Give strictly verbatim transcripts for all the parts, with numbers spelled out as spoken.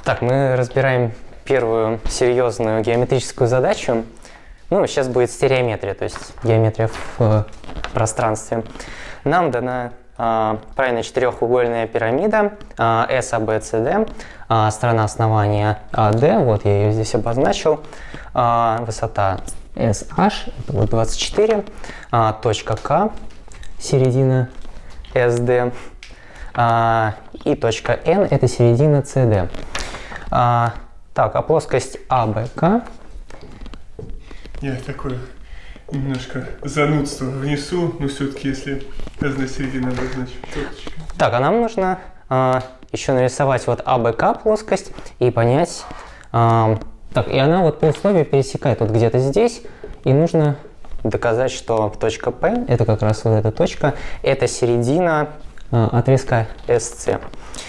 Так, мы разбираем первую серьезную геометрическую задачу. Ну, сейчас будет стереометрия, то есть геометрия в э, пространстве. Нам дана э, правильно четырехугольная пирамида э, эс а бэ цэ дэ, э, сторона основания а дэ, вот я ее здесь обозначил, э, высота эс аш, это вот двадцать четыре, э, точка К, середина эс дэ, э, и точка Н, это середина цэ дэ. Э, так, а плоскость а бэ ка. Я такое немножко занудство внесу, но все-таки, если разная середина обозначим. Так, а нам нужно э, еще нарисовать вот а бэ ка плоскость и понять... Э, так, и она вот по условию пересекает вот где-то здесь, и нужно доказать, что точка P, это как раз вот эта точка, это середина э, отрезка эс цэ.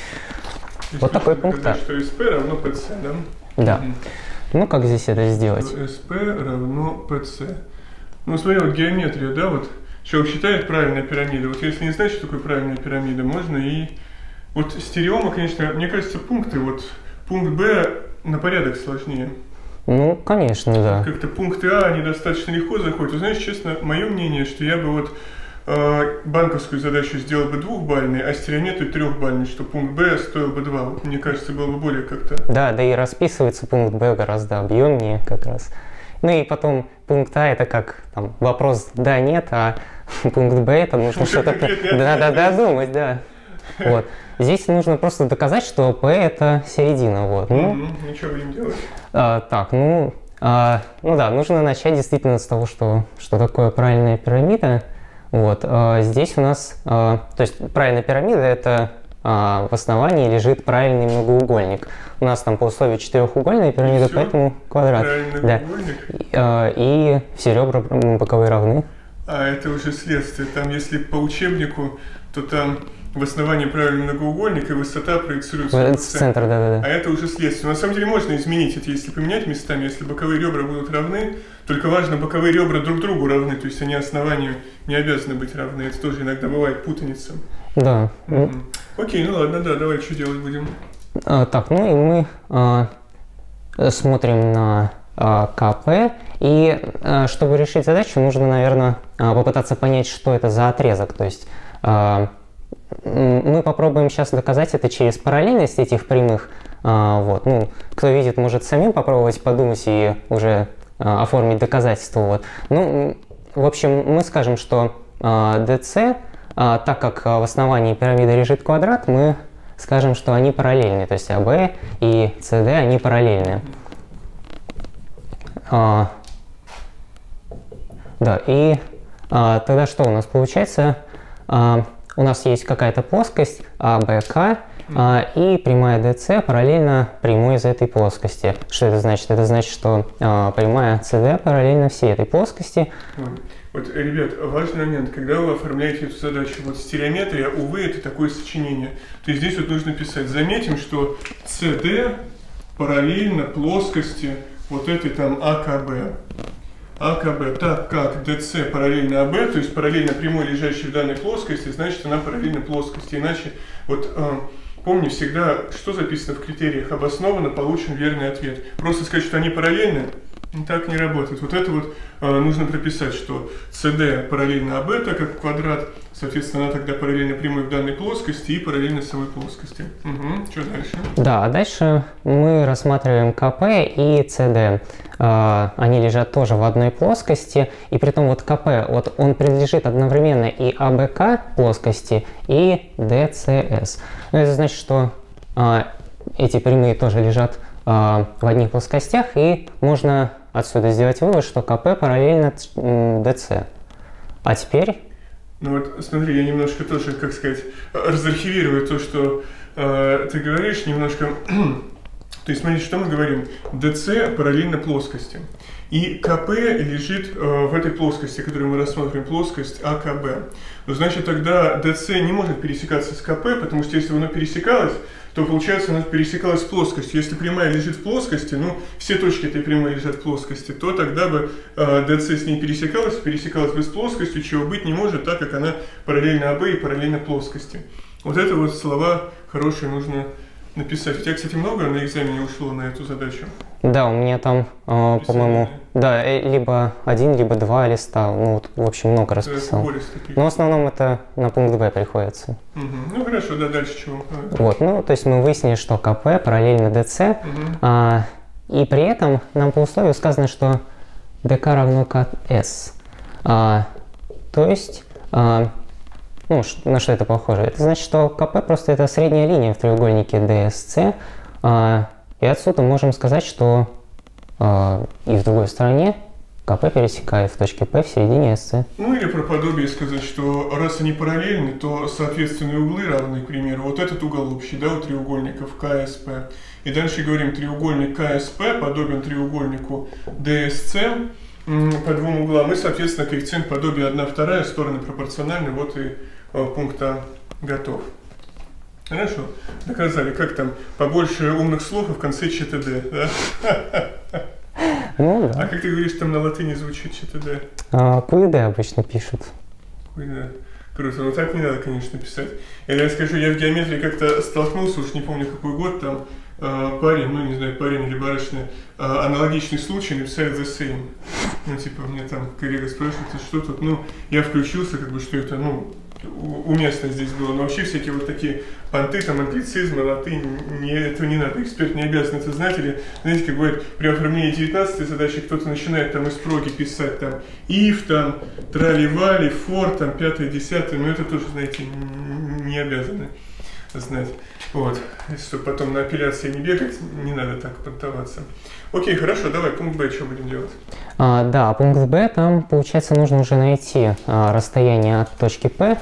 Вот такой пункт. Что эс пэ равно пэ цэ, да? Да. Угу. Ну, как здесь это сделать? эс пэ равно пэ цэ. Ну, смотри, вот геометрия, да, вот человек считает правильная пирамида. Вот если не знать, что такое правильная пирамида, можно и... Вот стереома, конечно, мне кажется, пункты, вот пункт Б на порядок сложнее. Ну, конечно, да. Как-то пункты А, они достаточно легко заходят. Вы знаете, честно, мое мнение, что я бы вот э, банковскую задачу сделал бы двухбальной, а стереометрию трехбальной, что пункт Б стоил бы два. Вот, мне кажется, было бы более как-то... Да, да и расписывается пункт Б гораздо объемнее как раз. Ну и потом пункт А это как там, вопрос да-нет, а пункт Б это нужно что-то да-да-да думать, да. Вот. Здесь нужно просто доказать, что P это середина. Вот. Ну, mm-hmm. Ничего будем делать. А, так, ну, а, ну да, нужно начать действительно с того, что, что такое правильная пирамида. Вот. А, здесь у нас, а, то есть правильная пирамида это а, в основании лежит правильный многоугольник. У нас там по условию четырехугольная пирамида, и поэтому квадрат. Да. И, а, и все ребра боковые равны. А это уже следствие. Там, если по учебнику, то там в основании правильный многоугольник и высота проецируется в центр. Да, да, да. А это уже следствие. На самом деле можно изменить это, если поменять местами, если боковые ребра будут равны, только важно, боковые ребра друг другу равны, то есть они основанию не обязаны быть равны. Это тоже иногда бывает путаница. Да. Mm-hmm. Окей, ну ладно, да, давай что делать будем. А, так, ну и мы а, смотрим на а, ка пэ, и а, чтобы решить задачу, нужно, наверное, а, попытаться понять, что это за отрезок. То есть а, мы попробуем сейчас доказать это через параллельность этих прямых. А, вот. Ну, кто видит, может самим попробовать подумать и уже а, оформить доказательство. Вот. Ну, в общем, мы скажем, что а, дэ цэ, а, так как в основании пирамиды лежит квадрат, мы скажем, что они параллельны. То есть а бэ и цэ дэ, они параллельны. А, да, и а, тогда что у нас получается? А, У нас есть какая-то плоскость а бэ ка, а, и прямая дэ цэ параллельно прямой из этой плоскости. Что это значит? Это значит, что а, прямая цэ дэ параллельно всей этой плоскости. Вот, ребят, важный момент, когда вы оформляете эту задачу, вот стереометрия, увы, это такое сочинение. То есть здесь вот нужно писать. Заметим, что цэ дэ параллельно плоскости вот этой там а ка бэ. а ка бэ, так как дэ цэ параллельно а бэ, то есть параллельно прямой, лежащей в данной плоскости, значит она параллельно плоскости. Иначе, вот э, помни всегда, что записано в критериях, обоснованно получен верный ответ. Просто сказать, что они параллельны, так не работает. Вот это вот э, нужно прописать, что цэ дэ параллельно а бэ, так как квадрат, соответственно, она тогда параллельно прямой в данной плоскости и параллельно самой плоскости. Угу. Что дальше? Да, а дальше мы рассматриваем ка пэ и цэ дэ. Uh, они лежат тоже в одной плоскости, и при том вот ка пэ, вот он принадлежит одновременно и а бэ ка плоскости, и дэ цэ эс. Ну, это значит, что uh, эти прямые тоже лежат uh, в одних плоскостях, и можно отсюда сделать вывод, что ка пэ параллельно дэ цэ. А теперь... Ну вот смотри, я немножко тоже, как сказать, разархивирую то, что uh, ты говоришь, немножко... То есть, смотрите, что мы говорим. дэ цэ параллельно плоскости. И ка пэ лежит э, в этой плоскости, которую мы рассмотрим, плоскость а ка бэ. Ну, значит, тогда дэ цэ не может пересекаться с ка пэ, потому что если бы оно пересекалось, то, получается, оно пересекалось с плоскостью. Если прямая лежит в плоскости, ну, все точки этой прямой лежат в плоскости, то тогда бы э, дэ цэ с ней пересекалась, пересекалась бы с плоскостью, чего быть не может, так как она параллельно а бэ и параллельно плоскости. Вот это вот слова хорошие нужно... написать. У тебя, кстати, много на экзамене ушло на эту задачу? Да, у меня там, э, по-моему, да, либо один, либо два листа. Ну, вот, в общем, много расписал. Но в основном это на пункт Б приходится. Угу. Ну, хорошо, да, дальше чего? Вот, ну, то есть мы выяснили, что КП параллельно ДЦ, угу. а, и при этом нам по условию сказано, что ДК равно КС. А, то есть, а, ну, на что это похоже? Это значит, что КП просто это средняя линия в треугольнике ДСЦ, а, и отсюда можем сказать, что а, и в другой стороне КП пересекает в точке П в середине СЦ. Ну или про подобие сказать, что раз они параллельны, то соответственные углы равны, к примеру, вот этот угол общий, да, у треугольников КСП. И дальше говорим, треугольник КСП подобен треугольнику ДСЦ по двум углам, и, соответственно, коэффициент подобия одна вторая, стороны пропорциональны, вот и пункт А готов. Хорошо, доказали. Как там, побольше умных слов и в конце ЧТД, да? Ну, да. А как ты говоришь, там на латыни звучит ЧТД? А, КУИД обычно пишут. КУИД. Круто, но так не надо, конечно, писать. Или я скажу, я в геометрии как-то столкнулся, уж не помню какой год, там э, парень, ну не знаю, парень или барышня, э, аналогичный случай написали the same. Ну типа, мне там коллега спрашивает, что тут, ну, я включился, как бы, что это, ну, уместно здесь было, но вообще всякие вот такие понты, там, англицизмы, латынь, не, этого не надо, эксперт не обязан это знать, или, знаете, как говорят, при оформлении девятнадцатой задачи кто-то начинает там из проги писать, там, if, там, трали-вали, for, там, пятое, десятое, но это тоже, знаете, не обязаны знать, вот, чтобы потом на апелляции не бегать, не надо так понтоваться. Окей, хорошо, давай, пункт Б, что будем делать? А, да, пункт Б, там, получается, нужно уже найти а, расстояние от точки П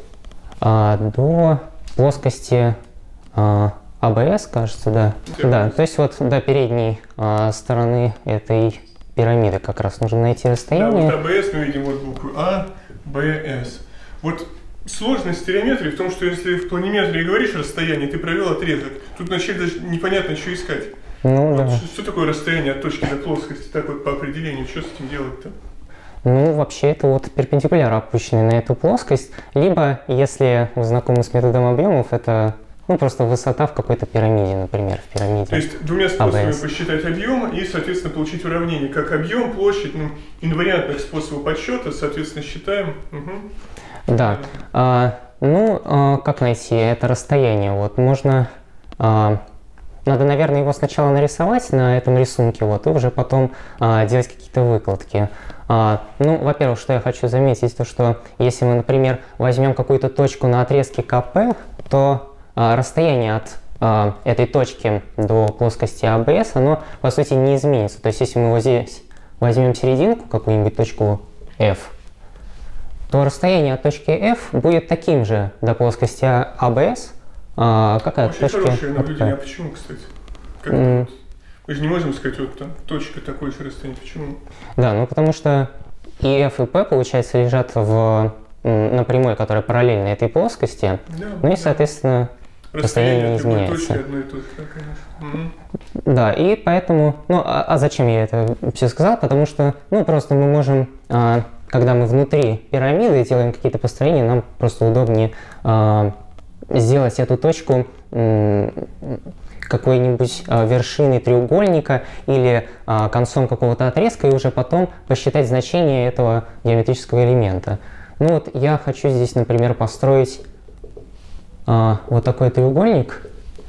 а, до плоскости а, АБС, кажется, да. Интересно. Да, то есть вот до передней а, стороны этой пирамиды как раз нужно найти расстояние. Да, вот АБС мы видим вот букву А, Б, С. Вот сложность стереометрии в том, что если в планиметрии говоришь расстояние, ты провел отрезок, тут вначале даже непонятно, что искать. Ну, вот да. что, что такое расстояние от точки до плоскости? Так вот по определению, что с этим делать-то? Ну, вообще, это вот перпендикуляр, опущенный на эту плоскость. Либо, если вы знакомы с методом объемов, это ну, просто высота в какой-то пирамиде, например, в пирамиде. То есть двумя способами АБС. Посчитать объем и, соответственно, получить уравнение. Как объем, площадь, ну, инвариантных способов подсчета, соответственно, считаем. Угу. Да. А, ну, а, как найти это расстояние? Вот можно... А, Надо, наверное, его сначала нарисовать на этом рисунке, вот, и уже потом а, делать какие-то выкладки. А, ну, во-первых, что я хочу заметить, то что если мы, например, возьмем какую-то точку на отрезке КП, то а, расстояние от а, этой точки до плоскости АБС, оно, по сути, не изменится. То есть, если мы вот здесь возьмем серединку, какую-нибудь точку F, то расстояние от точки F будет таким же до плоскости АБС, А, какая Очень точка? хорошее наблюдение. А почему, кстати? Как mm. Мы же не можем сказать, вот там точка такой же расстояние. Почему? Да, ну потому что и F, и P, получается, лежат в, на прямой, которая параллельна этой плоскости. Да, ну и, соответственно, да. расстояние не изменяется. Точки одно и то же, да, конечно. Mm. Да, и поэтому... Ну, а, а зачем я это все сказал? Потому что, ну, просто мы можем... А, когда мы внутри пирамиды делаем какие-то построения, нам просто удобнее... А, сделать эту точку какой-нибудь а, вершиной треугольника или а, концом какого-то отрезка и уже потом посчитать значение этого геометрического элемента. Ну вот я хочу здесь, например, построить а, вот такой треугольник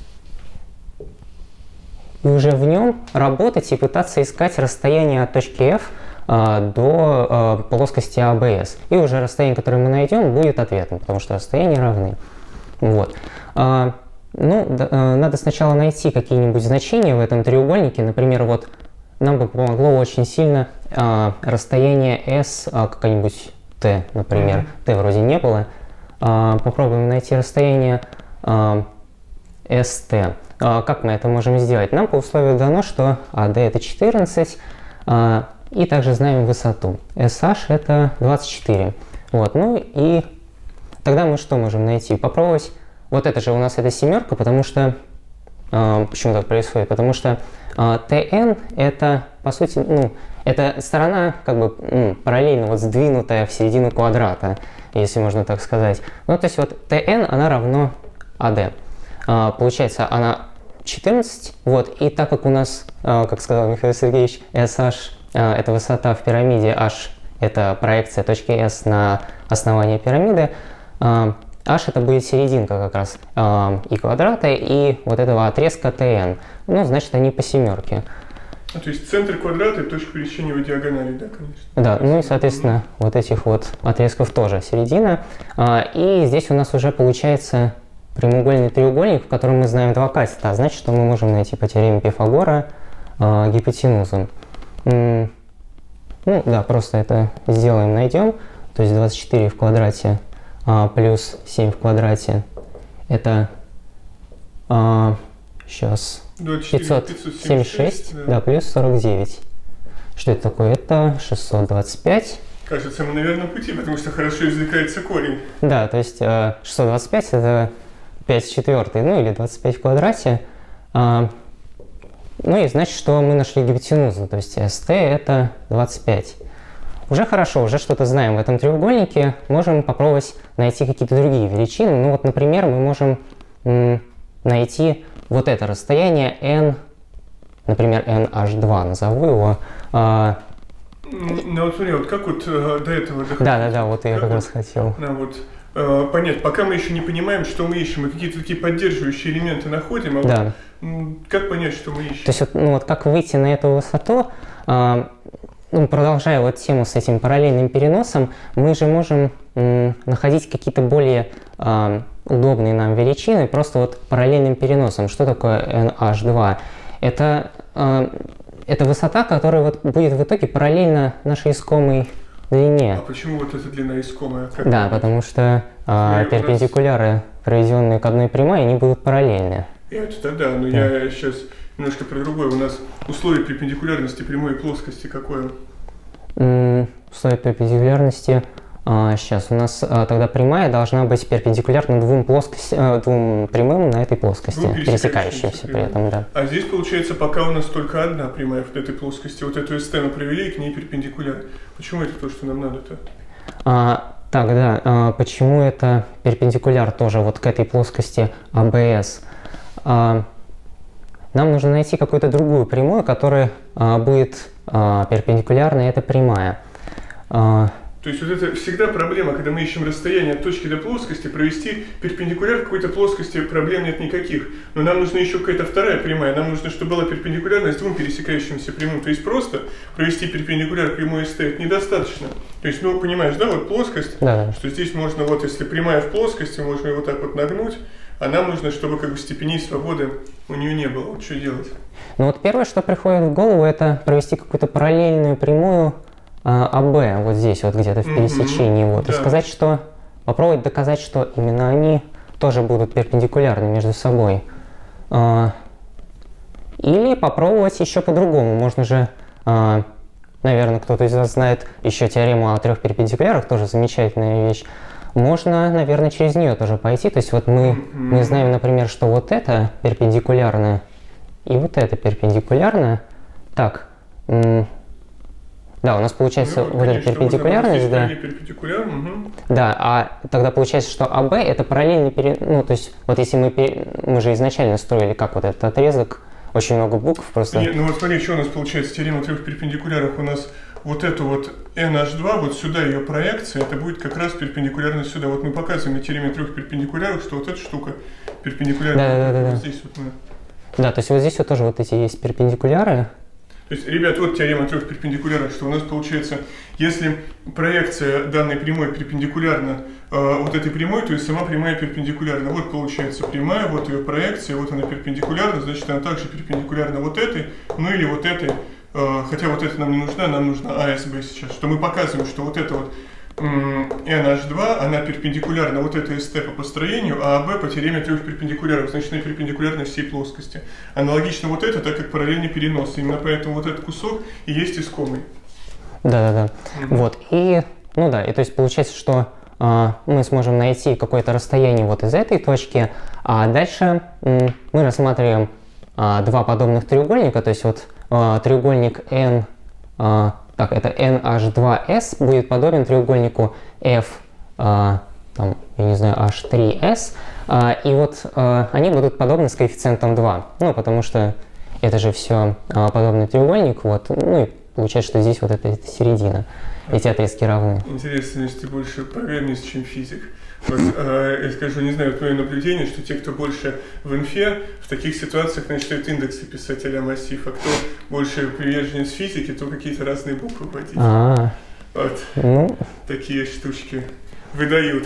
и уже в нем работать и пытаться искать расстояние от точки F а, до а, плоскости АБС. И уже расстояние, которое мы найдем, будет ответом, потому что расстояния равны. Вот. А, ну, да, а, надо сначала найти какие-нибудь значения в этом треугольнике. Например, вот нам бы помогло очень сильно а, расстояние S, а, какая-нибудь T, например. Mm-hmm. T вроде не было. А, попробуем найти расстояние а, эс тэ. А, как мы это можем сделать? Нам по условию дано, что эй ди это четырнадцать, а, и также знаем высоту. эс эйч это двадцать четыре. Вот, ну и тогда мы что можем найти? Попробовать. Вот это же у нас эта семерка, потому что... Э, почему так происходит? Потому что э, тэ эн это, по сути, ну, это сторона как бы ну, параллельно вот сдвинутая в середину квадрата, если можно так сказать. Ну, то есть вот тэ эн, она равно эй ди. Э, получается, она четырнадцать, вот, и так как у нас, э, как сказал Михаил Сергеевич, эс эйч э, это высота в пирамиде, h это проекция точки S на основание пирамиды, э, h это будет серединка как раз э, и квадрата, и вот этого отрезка тэ эн, ну, значит, они по семерке. А, то есть центр квадрата и точка пересечения его диагонали, да, конечно? Да, ну и, соответственно, вот этих вот отрезков тоже середина. Э, и здесь у нас уже получается прямоугольный треугольник, в котором мы знаем два катета, а значит, что мы можем найти по теореме Пифагора э, гипотенузу. М ну да, просто это сделаем, найдем. То есть двадцать четыре в квадрате э, плюс семь в квадрате это э, сейчас пятьсот семьдесят шесть, да. Да, плюс сорок девять. Что это такое? Это шестьсот двадцать пять. Кажется, мы на верном пути, потому что хорошо извлекается корень. Да, то есть э, шестьсот двадцать пять это пять в четвертой, ну или двадцать пять в квадрате. А, ну и значит, что мы нашли гипотенузу, то есть эс тэ это двадцать пять. Уже хорошо, уже что-то знаем в этом треугольнике. Можем попробовать найти какие-то другие величины. Ну вот, например, мы можем м, найти вот это расстояние n, например, эн эйч два, назову его. А, ну вот смотри, вот как вот э, до этого доходить? Да, да, да, вот я как, как раз вот, хотел. Да, вот. Понять, пока мы еще не понимаем, что мы ищем, мы какие-то такие поддерживающие элементы находим, а да. вот, как понять, что мы ищем? То есть, вот, ну, вот как выйти на эту высоту, э, ну, продолжая вот тему с этим параллельным переносом, мы же можем э, находить какие-то более э, удобные нам величины просто вот параллельным переносом. Что такое эн эйч два? Это, э, это высота, которая вот будет в итоге параллельна нашей искомой длине. А почему вот эта длина искомая? Как да, это? Потому что а, перпендикуляры, нас... проведенные к одной прямой, они будут параллельны. Это да, но да. Я сейчас немножко про другое. У нас условие перпендикулярности прямой и плоскости какое? М условие перпендикулярности... А, сейчас у нас а, тогда прямая должна быть перпендикулярна двум, плоскости, а, двум прямым на этой плоскости, пересекающимся при этом, да. А здесь получается пока у нас только одна прямая в этой плоскости. Вот эту эс тэ мы провели и к ней перпендикуляр. Почему это то, что нам надо-то? А, так, да, а, почему это перпендикуляр тоже вот к этой плоскости а бэ эс? А, нам нужно найти какую-то другую прямую, которая а, будет а, перпендикулярна, и это прямая. А, То есть вот это всегда проблема, когда мы ищем расстояние от точки до плоскости, провести перпендикуляр какой-то плоскости проблем нет никаких. Но нам нужна еще какая-то вторая прямая, нам нужно, чтобы была перпендикулярность двум пересекающимся прямым. То есть просто провести перпендикуляр прямой эс тэ недостаточно. То есть, ну, понимаешь, да, вот плоскость, да. Что здесь можно, вот если прямая в плоскости, можно ее вот так вот нагнуть, а нам нужно, чтобы как бы степеней свободы у нее не было. Вот что делать? Ну вот первое, что приходит в голову, это провести какую-то параллельную прямую а бэ, вот здесь, вот где-то в пересечении, mm-hmm. вот, да. И сказать, что, попробовать доказать, что именно они тоже будут перпендикулярны между собой. А, или попробовать еще по-другому, можно же, а, наверное, кто-то из вас знает еще теорему о трех перпендикулярах, тоже замечательная вещь. Можно, наверное, через нее тоже пойти, то есть вот мы, mm-hmm. мы знаем, например, что вот это перпендикулярно и вот это перпендикулярно. Так, да, у нас получается ну, вот эта перпендикулярность, да. Угу. Да, а тогда получается, что а бэ это параллельный пере... ну, то есть, вот если мы, пере... мы же изначально строили как вот этот отрезок, очень много букв просто. Нет, ну вот смотри, что у нас получается, теорема трех перпендикуляров, у нас вот эту вот эн эйч два, вот сюда ее проекция, это будет как раз перпендикулярно сюда. Вот мы показываем на теореме трех перпендикуляров, что вот эта штука перпендикулярна. Да, да, да, вот да. Здесь вот мы... Да, то есть вот здесь вот тоже вот эти есть перпендикуляры. То есть, ребят, вот теорема трех перпендикуляров, что у нас получается, если проекция данной прямой перпендикулярна э, вот этой прямой, то есть сама прямая перпендикулярна. Вот получается прямая, вот ее проекция, вот она перпендикулярна, значит она также перпендикулярна вот этой, ну или вот этой, э, хотя вот эта нам не нужна, нам нужна а эс бэ сейчас, что мы показываем, что вот это вот эн эйч два, она перпендикулярна вот этой эс тэ по построению, а а бэ по теореме трех перпендикуляров, значит она перпендикулярна всей плоскости. Аналогично вот это, так как параллельный перенос, именно поэтому вот этот кусок и есть искомый. Да-да-да, mm-hmm. Вот, и, ну да, и то есть получается, что э, мы сможем найти какое-то расстояние вот из этой точки, а дальше э, мы рассматриваем э, два подобных треугольника, то есть вот э, треугольник N, э, так, это эн эйч два эс будет подобен треугольнику F, э, там, я не знаю, эйч три эс, а, и вот а, они будут подобны с коэффициентом два, ну, потому что это же все а, подобный треугольник, вот, ну, и получается, что здесь вот это, это середина, эти отрезки равны. Интересно, если ты больше программист, чем физик. Вот, э, я скажу, не знаю, вот мое наблюдение, что те, кто больше в инфе, в таких ситуациях начинают индексы писать а-ля массив, а кто больше приверженец физики, то какие-то разные буквы вводить. А, вот. Ну. Такие штучки выдают.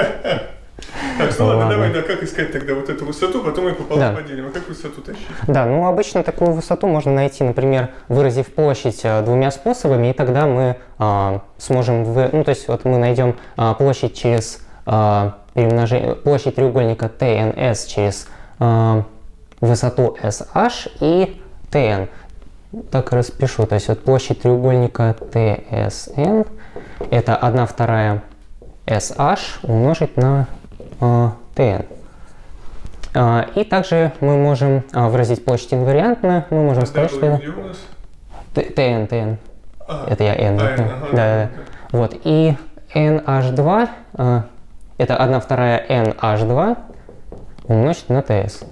Так, ну ладно, давай, да, как искать тогда вот эту высоту, потом мы пополам поделим. А как высоту тащить? Да, ну обычно такую высоту можно найти, например, выразив площадь а, двумя способами, и тогда мы а, сможем, вы... ну то есть вот мы найдем а, площадь через а, перемножение, площадь треугольника ти эн эс через а, высоту эс аш и ти эн. Так и распишу, то есть вот площадь треугольника ти эс эн это одна вторая эс аш умножить на ти эн. Uh, и также мы можем uh, выразить площадь инвариантно. Мы можем а сказать, что ти эн, ти эн. А, это я n. А, да, ага, да, да. Вот. И эн аш два uh, это одна вторая эн аш два умножить на ts.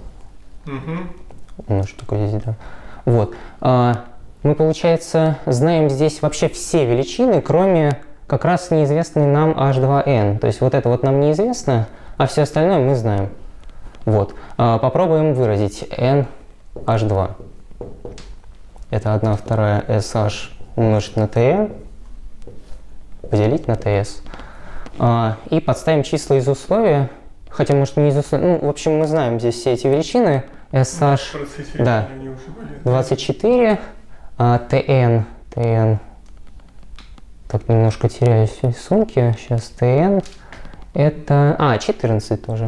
Угу. Умножить такое здесь, да. Вот. Uh, мы, получается, знаем здесь вообще все величины, кроме как раз неизвестный нам эйч два эн. То есть вот это вот нам неизвестно, а все остальное мы знаем. Вот. А, попробуем выразить эн аш два. Это одна вторая эс аш умножить на ти эн, поделить на тс. А, и подставим числа из условия. Хотя, может, не из условия. Ну, в общем, мы знаем здесь все эти величины. эс аш, да, двадцать четыре, а, tn, tn. Так, немножко теряюсь в рисунке. Сейчас tn. Это... А, четырнадцать тоже.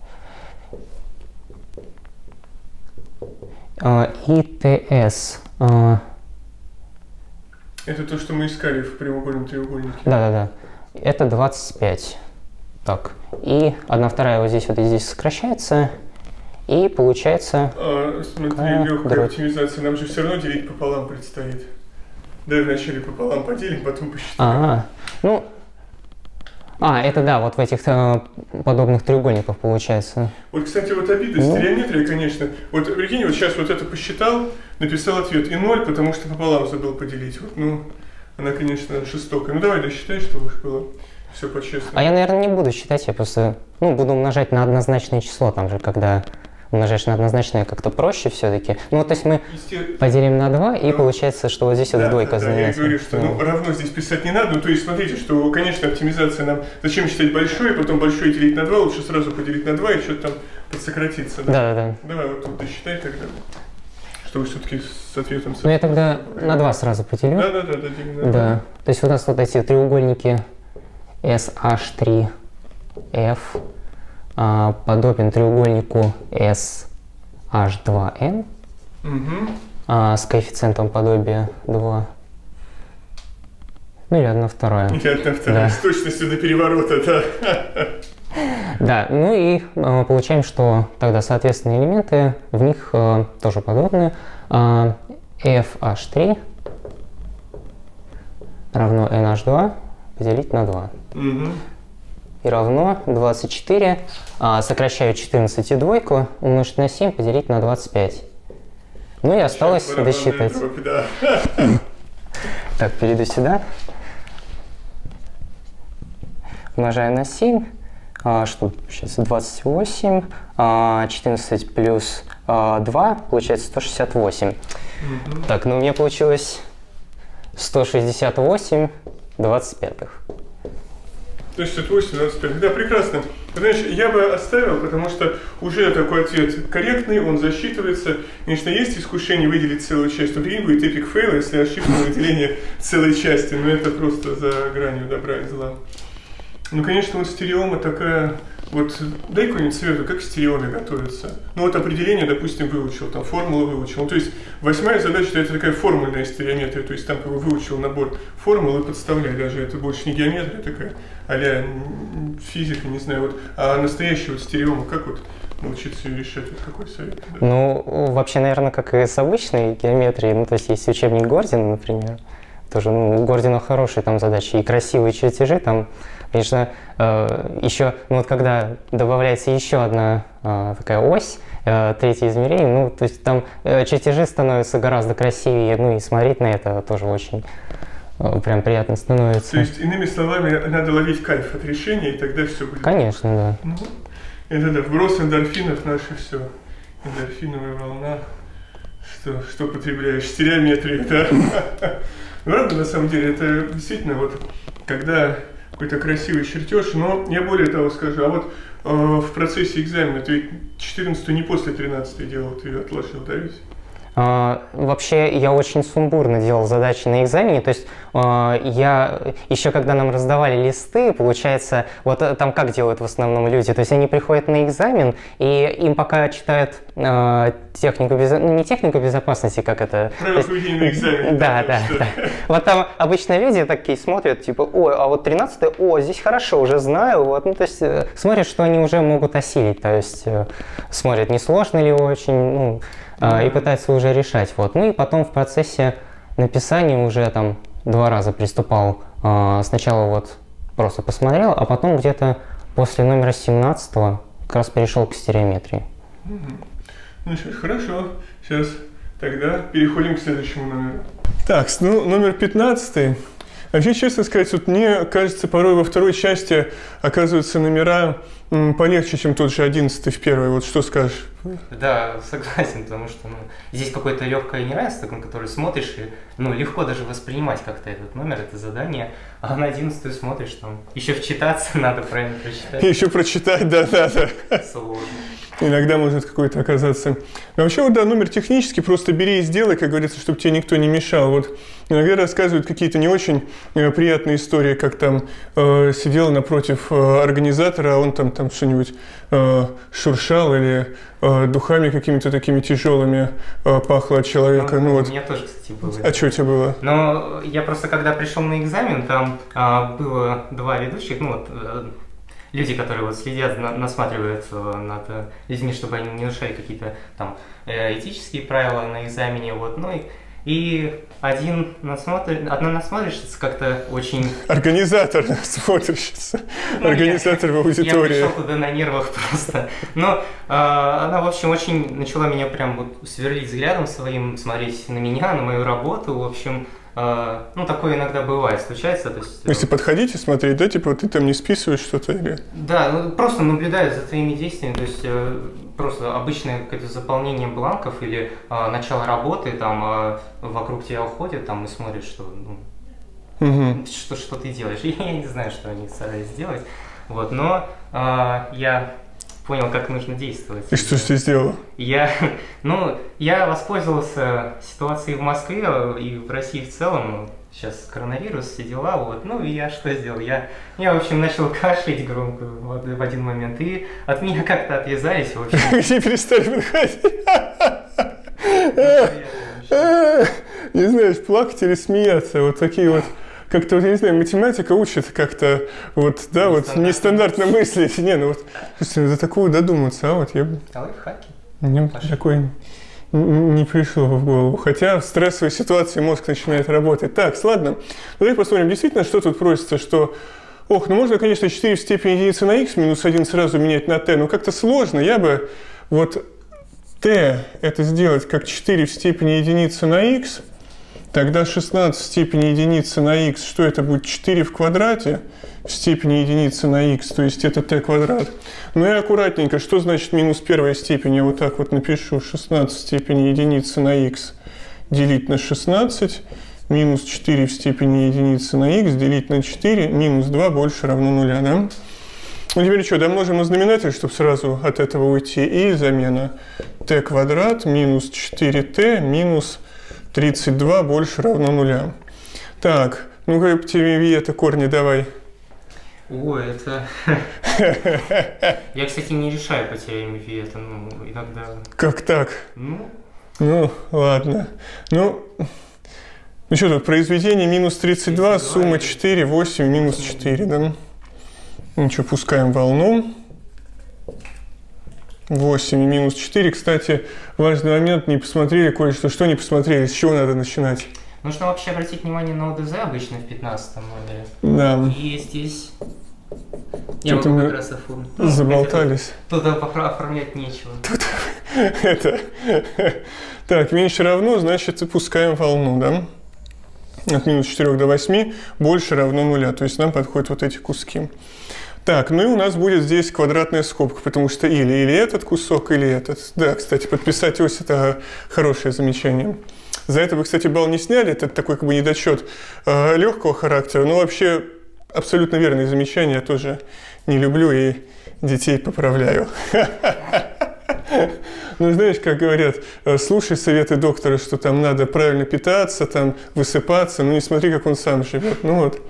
Uh, и тс. Uh, это то, что мы искали в прямоугольном треугольнике. Да-да-да. Это двадцать пять. Так. И одна вторая вот здесь вот и здесь сокращается. И получается... А, смотри, легкая оптимизация. Нам же все равно делить пополам предстоит. Давай вначале пополам поделим, потом посчитаем. А, ну... А, это да, вот в этих э, подобных треугольниках получается. Вот, кстати, вот обида ну. стереометрия, конечно. Вот, прикинь, вот сейчас вот это посчитал, написал ответ и ноль, потому что пополам забыл поделить. Вот, ну, она, конечно, жестокая. Ну, давай досчитай, чтобы уж было все по-честному. А я, наверное, не буду считать, я просто, ну, буду умножать на однозначное число, там же, когда умножаешь на однозначное, как-то проще все-таки. Ну, вот, то есть мы Есте... поделим на два, и ну, получается, что вот здесь да, вот двойка да, знаменатель. Да, я говорю, что ну. Ну, равно здесь писать не надо. Ну, то есть, смотрите, что, конечно, оптимизация нам... Зачем считать большое, потом большое делить на два, лучше сразу поделить на два и что-то там подсократиться. Да, да, да. Давай вот тут досчитай тогда, чтобы все-таки с ответом... Ну, я тогда на два сразу поделю. Да, да, да, дадим на два. Да, то есть у нас вот эти треугольники эс аш три эф а, подобен треугольнику эс аш два эн угу. а, с коэффициентом подобия два. Ну или одна вторая. Или одна вторая, да. С точностью до переворота, да. Да, ну и а, получаем, что тогда соответственные элементы в них а, тоже подобны. А, эф аш три равно эн аш два поделить на два. Угу. И равно двадцать четыре, а, сокращаю четырнадцать и двойку, умножить на семь, поделить на двадцать пять. Ну и осталось досчитать. Группы, да. Так, перейду сюда. Умножаю на семь. А, что сейчас? двадцать восемь. А, четырнадцать плюс а, два, получается сто шестьдесят восемь. Угу. Так, ну у меня получилось сто шестьдесят восемь двадцать пятых. сто шестьдесят восемь двадцать пять. Да, прекрасно. Знаешь, я бы оставил, потому что уже такой ответ корректный, он засчитывается. Конечно, есть искушение выделить целую часть. Но прикинь, будет эпик фейл, если ошибка на выделение целой части. Но это просто за гранью добра и зла. Ну, конечно, вот стереома такая... Вот дай какой-нибудь совет, как к стереоме готовиться. Ну вот определение, допустим, выучил, там формулу выучил. Ну, то есть восьмая задача это такая формульная стереометрия, то есть там как бы выучил набор формул и подставляй. Даже это больше не геометрия такая, а-ля физика, не знаю. Вот. А настоящая вот стереома, как вот научиться ее решать? Вот какой совет? Да? Ну, вообще, наверное, как и с обычной геометрией. Ну, то есть есть учебник Гордина, например. Тоже, ну, у Гордина хорошие там задачи и красивые чертежи там конечно, э, еще, ну вот когда добавляется еще одна э, такая ось, э, третье измерение, ну, то есть там э, чертежи становятся гораздо красивее, ну и смотреть на это тоже очень э, прям приятно становится. То есть, иными словами, надо ловить кайф от решения, и тогда все будет. Конечно, да. Ну, это да, вброс эндорфинов наше все. Эндорфиновая волна. Что, что потребляешь? Стереометрия, да? Правда, на самом деле, это действительно вот, когда какой-то красивый чертеж, но я более того скажу, а вот э, в процессе экзамена ты четырнадцатую не после тринадцатой делал, ты ее отложил, да ведь? Uh, вообще, я очень сумбурно делал задачи на экзамене, то есть uh, я еще когда нам раздавали листы, получается, вот там как делают в основном люди, то есть они приходят на экзамен, и им пока читают uh, технику, без... ну, не технику безопасности, как это... Правила поведения на экзамене. Да, да, да. Вот там обычно люди такие смотрят, типа, ой, а вот тринадцатое, о, здесь хорошо, уже знаю, вот, ну, то есть смотрят, что они уже могут осилить, то есть смотрят, не сложно ли очень, ну, и пытается уже решать. Вот. Ну и потом в процессе написания уже там два раза приступал. Сначала вот просто посмотрел, а потом где-то после номера семнадцатого как раз перешел к стереометрии. Ну что ж, хорошо. Сейчас тогда переходим к следующему номеру. Так, ну номер пятнадцатый. Вообще, честно сказать, вот мне кажется, порой во второй части оказываются номера м, полегче, чем тот же одиннадцатый в первой. Вот что скажешь? Да, согласен, потому что ну, здесь какое-то легкое неравенство, на которое смотришь, и ну, легко даже воспринимать как-то этот номер, это задание, а на одиннадцатую смотришь, там еще вчитаться надо, правильно прочитать. Еще прочитать, да-да-да. Сложно. Иногда может какой-то оказаться. Но вообще, вот да, номер технический, просто бери и сделай, как говорится, чтобы тебе никто не мешал. Вот иногда рассказывают какие-то не очень э, приятные истории, как там э, сидел напротив э, организатора, а он там, там что-нибудь э, шуршал или э, духами какими-то такими тяжелыми э, пахло от человека. Ну, ну, вот. У меня тоже, кстати, было. А что у тебя было? Но я просто, когда пришел на экзамен, там а, было два ведущих, ну вот, люди, которые вот следят, на, насматривают над людьми, чтобы они не нарушали какие-то там этические правила на экзамене, вот, ну и, и один насмотр... одна насмотрщица как-то очень... Организатор насмотрщица, ну, организатор я, в аудитории. Я пришел туда на нервах просто, но а, она, в общем, очень начала меня прям вот сверлить взглядом своим, смотреть на меня, на мою работу, в общем... Ну, такое иногда бывает, случается. То есть, если подходить и смотреть, да, типа, ты там не списываешь что-то или... Да, ну, просто наблюдают за твоими действиями, то есть просто обычное какое-то заполнение бланков или а, начало работы, там, а, вокруг тебя уходят, там, и смотрят, что, ну, угу. что, что ты делаешь. И я не знаю, что они старались сделать, вот, но а, я... понял, как нужно действовать. И что ж ты сделал? Я, ну, я воспользовался ситуацией в Москве и в России в целом. Сейчас коронавирус, все дела, вот. Ну, и я что сделал? Я, я в общем, начал кашлять громко в, в один момент, и от меня как-то отвязались, в общем. Все перестали подходить. Не знаешь, плакать или смеяться, вот такие вот. Как-то, вот, я не знаю, математика учит как-то, вот, да, вот, нестандартно мыслить. Не, ну вот, слушайте, до такого додуматься, а вот я бы... А лайфхаки? Мне такое не пришло в голову. Хотя в стрессовой ситуации мозг начинает работать. Так, ладно, давай посмотрим, действительно, что тут просится, что... Ох, ну можно, конечно, четыре в степени единицы на х минус один сразу менять на t, но как-то сложно. Я бы вот t это сделать как четыре в степени единицы на x. Тогда шестнадцать в степени единицы на х, что это будет? четыре в квадрате в степени единицы на х, то есть это t квадрат. Ну и аккуратненько, что значит минус первая степень? Я вот так вот напишу. шестнадцать в степени единицы на х делить на шестнадцать, минус четыре в степени единицы на х делить на четыре, минус два больше равно нуля, да? Ну теперь что, домножим на знаменатель, чтобы сразу от этого уйти, и замена t квадрат минус четыре t минус тридцать два больше равно нуля. Так, ну-ка, теореме это корни давай. Ой, это... Я, кстати, не решаю по теореме Виета, ну, иногда... Как так? Ну... Ну, ладно. Ну, ну что тут, произведение минус тридцать два, сумма четыре, восемь, минус четыре, да? Ну что, пускаем волну. восемь и минус четыре. Кстати, важный момент, не посмотрели кое-что. Что не посмотрели? С чего надо начинать? Нужно вообще обратить внимание на ОДЗ обычно в пятнадцатом номере. Да. И здесь Я могу как раз оформить. Заболтались. Тут оформлять нечего. Тут это... Так, меньше равно, значит, опускаем волну, да? От минус четырёх до восьми больше равно нуля. То есть нам подходят вот эти куски. Так, ну и у нас будет здесь квадратная скобка, потому что или, или этот кусок, или этот. Да, кстати, подписать ось – это хорошее замечание. За это вы, кстати, балл не сняли, это такой как бы недочет э, легкого характера, но вообще абсолютно верные замечания, я тоже не люблю и детей поправляю. Ну, знаешь, как говорят, слушай советы доктора, что там надо правильно питаться, там высыпаться, ну не смотри, как он сам живет. Ну вот,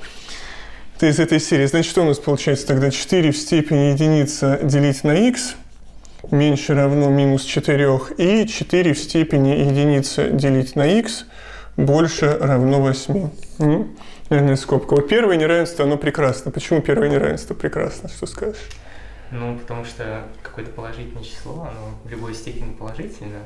это из этой серии. Значит, что у нас получается тогда? четыре в степени единица делить на х меньше равно минус четырёх, и четыре в степени единицы делить на х больше равно восьми. Ну, наверное, скобка. Вот первое неравенство, оно прекрасно. Почему первое неравенство прекрасно? Что скажешь? Ну, потому что какое-то положительное число, оно в любой степени положительно.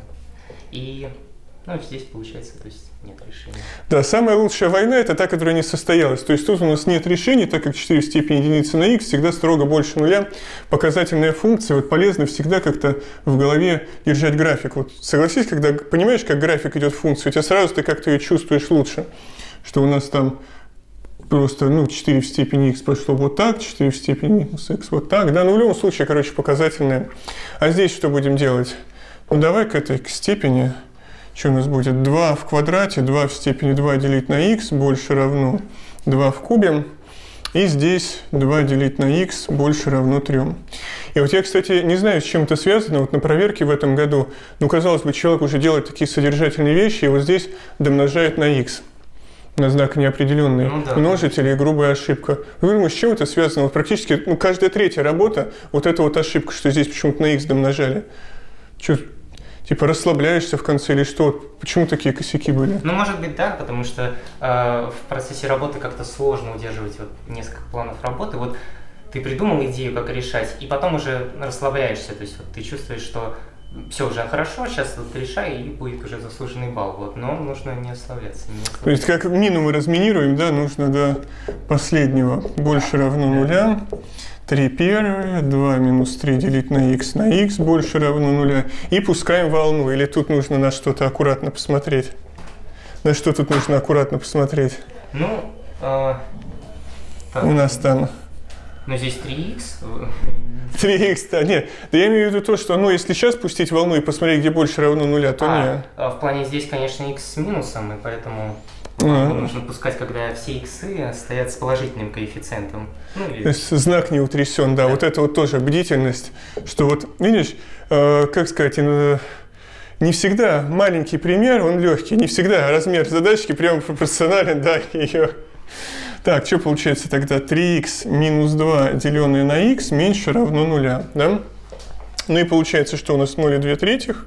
И, ну, здесь получается, то есть нет решения. Да, самая лучшая война – это та, которая не состоялась. То есть тут у нас нет решений, так как четыре в степени единицы на х всегда строго больше нуля. Показательная функция, вот полезно всегда как-то в голове держать график. Вот согласись, когда понимаешь, как график идет функции, у тебя сразу ты как-то ее чувствуешь лучше, что у нас там просто, ну, четыре в степени х прошло вот так, четыре в степени минус х вот так. Да, ну, в любом случае, короче, показательное. А здесь что будем делать? Ну, давай к этой к степени. Что у нас будет? два в квадрате, два в степени два делить на х больше равно два в кубе. И здесь два делить на х больше равно трём. И вот я, кстати, не знаю, с чем это связано. Вот на проверке в этом году, ну, казалось бы, человек уже делает такие содержательные вещи, и вот здесь домножает на х. На знак неопределенный, ну, да, множитель и грубая ошибка. Вы думаете, с чем это связано? Вот практически ну, каждая третья работа, вот эта вот ошибка, что здесь почему-то на х домножали. Что, типа расслабляешься в конце или что? Почему такие косяки были? Ну, может быть, да, потому что э, в процессе работы как-то сложно удерживать вот несколько планов работы. Вот ты придумал идею, как решать, и потом уже расслабляешься. То есть вот ты чувствуешь, что все уже хорошо, сейчас вот решай, и будет уже заслуженный балл. Вот. Но нужно не ослабляться. Не ослабляться. То есть как минимум мы разминируем, да, нужно до последнего больше равно нуля. три первое, два минус три делить на х на х больше равно нуля. И пускаем волну. Или тут нужно на что-то аккуратно посмотреть? На что тут нужно аккуратно посмотреть? Ну, э, так. У нас там... Ну, здесь три х. три х, да, нет. Да я имею в виду то, что, ну, если сейчас пустить волну и посмотреть, где больше равно нуля, то а, нет. А в плане здесь, конечно, х с минусом, и поэтому а. нужно пускать, когда все иксы стоят с положительным коэффициентом. Ну, или... То есть знак не утрясен, да, да. Вот это вот тоже бдительность, что вот, видишь, э, как сказать, э, не всегда маленький пример, он легкий, не всегда размер задачки прямо пропорционален, да, ее... Так, что получается тогда? три х минус два, деленное на х, меньше равно нуля, да? Ну и получается, что у нас ноль и две третьих.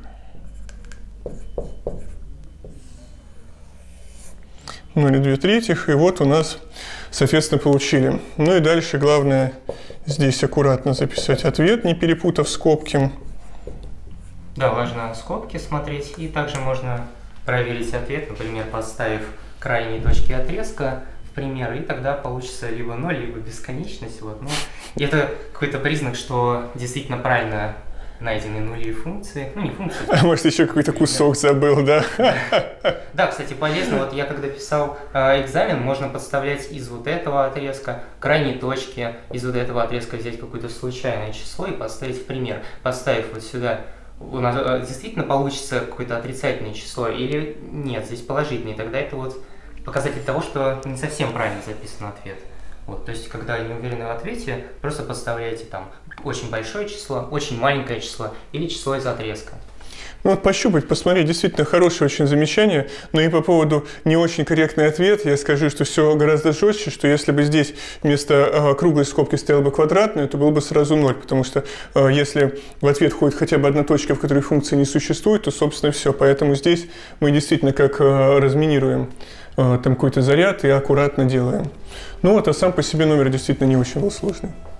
ноль и две третьих, и вот у нас, соответственно, получили. Ну и дальше главное здесь аккуратно записать ответ, не перепутав скобки. Да, важно скобки смотреть, и также можно проверить ответ, например, поставив крайние точки отрезка, пример, и тогда получится либо ноль, либо бесконечность. Вот. Ну, это какой-то признак, что действительно правильно найдены нули функции. Ну, не функции. А может, еще какой-то кусок забыл, да? Да, кстати, полезно. Вот я когда писал э, экзамен, можно подставлять из вот этого отрезка крайние точки, из вот этого отрезка взять какое-то случайное число и подставить в пример. Подставив вот сюда, у нас э, действительно получится какое-то отрицательное число или нет, здесь положительное. Тогда это вот показатель того, что не совсем правильно записан ответ. Вот, то есть, когда не уверены в ответе, просто подставляете там очень большое число, очень маленькое число или число из отрезка. Ну вот пощупать, посмотреть, действительно хорошее очень замечание, но и по поводу не очень корректный ответ, я скажу, что все гораздо жестче, что если бы здесь вместо э, круглой скобки стоял бы квадратный, то было бы сразу ноль, потому что э, если в ответ ходит хотя бы одна точка, в которой функции не существует, то, собственно, все. Поэтому здесь мы действительно как э, разминируем э, там какой-то заряд и аккуратно делаем. Ну вот, а сам по себе номер действительно не очень был сложный.